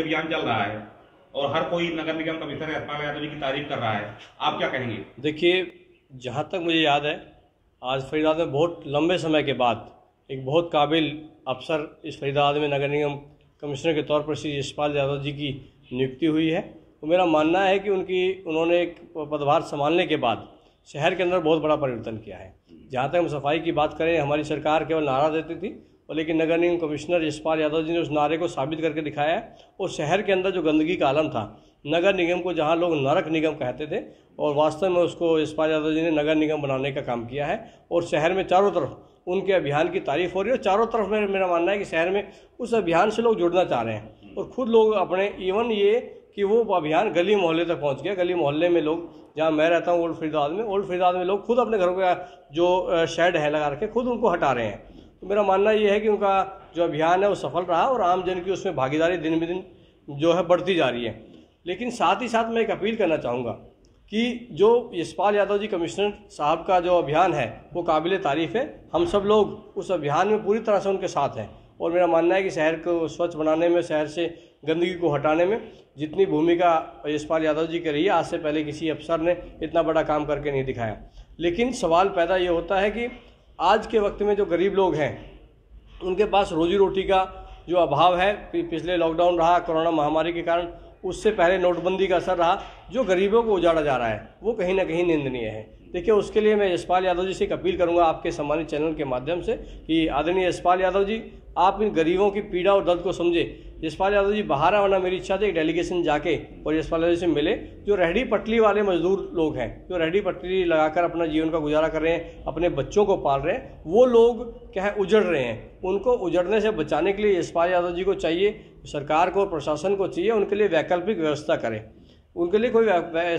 अभियान चल रहा है और हर कोई नगर निगम कमिश्नर यशपाल यादव जी की तारीफ कर रहा है, आप क्या कहेंगे? देखिए, जहाँ तक मुझे याद है, आज फरीदाबाद में बहुत लंबे समय के बाद एक बहुत काबिल अफसर इस फरीदाबाद में नगर निगम कमिश्नर के तौर पर श्री यशपाल यादव जी की नियुक्ति हुई है। तो मेरा मानना है कि उन्होंने एक पदभार संभालने के बाद शहर के अंदर बहुत बड़ा परिवर्तन किया है। जहाँ तक हम सफाई की बात करें, हमारी सरकार केवल नारा देती थी, और लेकिन नगर निगम कमिश्नर यशपाल यादव जी ने उस नारे को साबित करके दिखाया है। और शहर के अंदर जो गंदगी का आलम था, नगर निगम को जहाँ लोग नरक निगम कहते थे, और वास्तव में उसको यशपाल यादव जी ने नगर निगम बनाने का काम किया है। और शहर में चारों तरफ उनके अभियान की तारीफ हो रही है, और चारों तरफ मेरा मानना है कि शहर में उस अभियान से लोग जुड़ना चाह रहे हैं। और खुद लोग अपने इवन ये कि वो अभियान गली मोहल्ले तक पहुंच गया। गली मोहल्ले में लोग, जहाँ मैं रहता हूँ ओल्ड फरीदाबाद में लोग खुद अपने घरों का जो शेड है लगा रखे, खुद उनको हटा रहे हैं। तो मेरा मानना ये है कि उनका जो अभियान है वो सफल रहा, और आम जन की उसमें भागीदारी दिन ब दिन जो है बढ़ती जा रही है। लेकिन साथ ही साथ मैं एक अपील करना चाहूँगा कि जो यशपाल यादव जी कमिश्नर साहब का जो अभियान है वो काबिल तारीफ़ है। हम सब लोग उस अभियान में पूरी तरह से उनके साथ हैं, और मेरा मानना है कि शहर को स्वच्छ बनाने में, शहर से गंदगी को हटाने में जितनी भूमिका यशपाल यादव जी की रही है, आज से पहले किसी अफसर ने इतना बड़ा काम करके नहीं दिखाया। लेकिन सवाल पैदा ये होता है कि आज के वक्त में जो गरीब लोग हैं उनके पास रोजी रोटी का जो अभाव है, पिछले लॉकडाउन रहा, कोरोना महामारी के कारण, उससे पहले नोटबंदी का असर रहा, जो गरीबों को उजाड़ा जा रहा है वो कहीं ना कहीं निंदनीय है। देखिए, उसके लिए मैं यशपाल यादव जी से एक अपील करूंगा आपके सम्मानित चैनल के माध्यम से कि आदरणीय यशपाल यादव जी, आप इन गरीबों की पीड़ा और दर्द को समझे। यशपाल यादव जी बाहर आना मेरी इच्छा थी, एक डेलीगेशन जाके और यशपाल यादव जी से मिले। जो रेहड़ी पटरी वाले मजदूर लोग हैं, जो रेहड़ी पटरी लगाकर अपना जीवन का गुजारा कर रहे हैं, अपने बच्चों को पाल रहे हैं, वो लोग क्या है उजड़ रहे हैं। उनको उजड़ने से बचाने के लिए यशपाल यादव जी को चाहिए, सरकार को, प्रशासन को चाहिए, उनके लिए वैकल्पिक व्यवस्था करें। उनके लिए कोई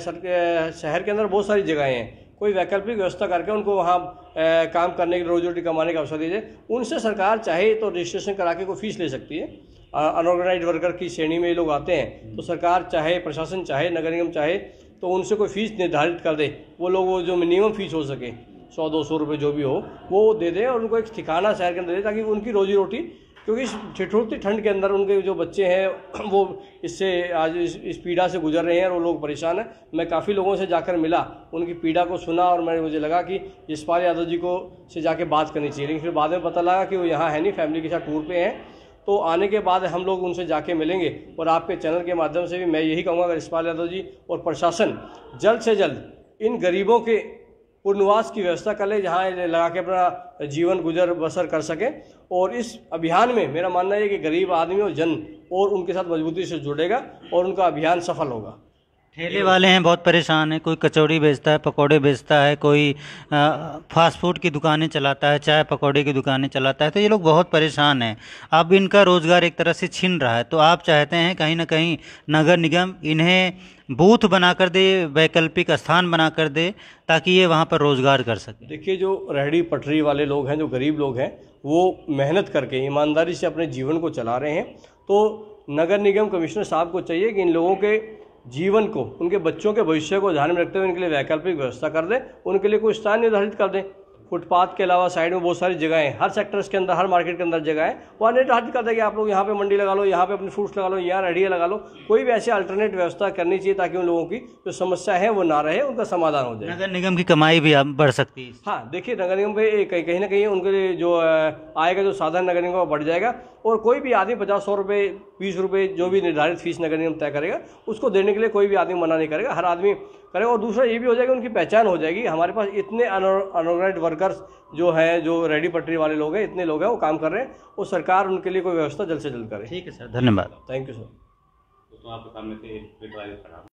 शहर के अंदर बहुत सारी जगहें हैं, कोई वैकल्पिक व्यवस्था करके उनको वहाँ काम करने की, रोजी रोटी कमाने का अवसर दीजिए। उनसे सरकार चाहे तो रजिस्ट्रेशन करा के कोई फीस ले सकती है। अनऑर्गेनाइज्ड वर्कर की श्रेणी में ये लोग आते हैं, तो सरकार चाहे, प्रशासन चाहे, नगर निगम चाहे तो उनसे कोई फीस निर्धारित कर दे। वो लोग वो जो मिनिमम फीस हो सके 100-200 रुपये जो भी हो वो दे दें, और उनको एक ठिकाना शहर के अंदर दे, ताकि उनकी रोजी रोटी, क्योंकि इस ठिठुरती ठंड के अंदर उनके जो बच्चे हैं वो इससे आज इस पीड़ा से गुजर रहे हैं, और वो लोग परेशान हैं। मैं काफ़ी लोगों से जाकर मिला, उनकी पीड़ा को सुना, और मुझे लगा कि यशपाल यादव जी को से जाके बात करनी चाहिए। लेकिन फिर बाद में पता लगा कि वो यहाँ है नहीं, फैमिली के साथ टूर पे हैं। तो आने के बाद हम लोग उनसे जाके मिलेंगे, और आपके चैनल के माध्यम से भी मैं यही कहूँगा कि यशपाल यादव जी और प्रशासन जल्द से जल्द इन गरीबों के पुनर्वास की व्यवस्था कर ले, जहाँ लगा के अपना जीवन गुजर बसर कर सकें। और इस अभियान में मेरा मानना है कि गरीब आदमी और जन और उनके साथ मजबूती से जुड़ेगा, और उनका अभियान सफल होगा। ठेले वाले हैं बहुत परेशान हैं, कोई कचौड़ी बेचता है, पकौड़े बेचता है, कोई फास्ट फूड की दुकानें चलाता है, चाय पकौड़े की दुकानें चलाता है, तो ये लोग बहुत परेशान हैं। अब इनका रोज़गार एक तरह से छिन रहा है, तो आप चाहते हैं कहीं ना कहीं नगर निगम इन्हें बूथ बना कर दे, वैकल्पिक स्थान बना कर दे, ताकि ये वहाँ पर रोज़गार कर सके। देखिए, जो रेहड़ी पटरी वाले लोग हैं, जो गरीब लोग हैं, वो मेहनत करके ईमानदारी से अपने जीवन को चला रहे हैं। तो नगर निगम कमिश्नर साहब को चाहिए कि इन लोगों के जीवन को, उनके बच्चों के भविष्य को ध्यान में रखते हुए इनके लिए वैकल्पिक व्यवस्था कर दें, उनके लिए कोई स्थान निर्धारित कर दें। फुटपाथ के अलावा साइड में बहुत सारी जगह हैं, हर सेक्टर्स के अंदर, हर मार्केट के अंदर जगह है, वहाँ निर्धारित कर दें कि आप लोग यहाँ पे मंडी लगा लो, यहाँ पे अपने फ्रूट्स लगा लो, यहाँ रेहड़ियाँ लगा लो। कोई भी ऐसी अल्टरनेट व्यवस्था करनी चाहिए, ताकि उन लोगों की जो समस्या है वो ना रहे, उनका समाधान हो जाए। नगर निगम की कमाई भी बढ़ सकती है। हाँ, देखिए, नगर निगम पे कहीं ना कहीं उनके लिए जो आय का जो साधन नगर निगम का बढ़ जाएगा, और कोई भी आदमी 50-100 रुपये, 20 रुपये जो भी निर्धारित फीस नगर निगम तय करेगा, उसको देने के लिए कोई भी आदमी मना नहीं करेगा, हर आदमी करेगा। और दूसरा ये भी हो जाएगा, उनकी पहचान हो जाएगी, हमारे पास इतने अनऑर्गेनाइज्ड वर्कर्स जो हैं, जो रेहड़ी पटरी वाले लोग हैं, इतने लोग हैं, वो काम कर रहे हैं, और सरकार उनके लिए कोई व्यवस्था जल्द से जल्द करे। ठीक है सर, धन्यवाद। Thank you sir. तो आपके सामने से